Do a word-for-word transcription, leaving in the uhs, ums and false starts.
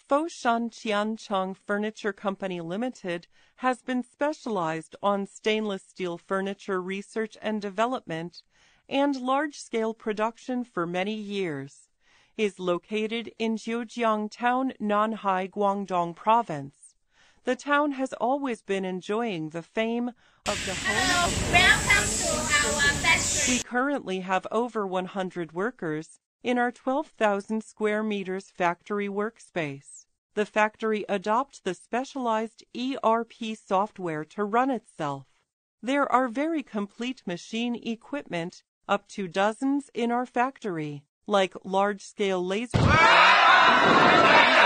Foshan Tiancheng Furniture Company Limited has been specialized on stainless steel furniture research and development and large-scale production for many years, is located in Zhejiang Town, Nanhai, Guangdong Province. The town has always been enjoying the fame of the home of Welcome to our factory. We currently have over one hundred workers in our twelve thousand square meters factory workspace. The factory adopts the specialized E R P software to run itself. There are very complete machine equipment, up to dozens in our factory, like large-scale laser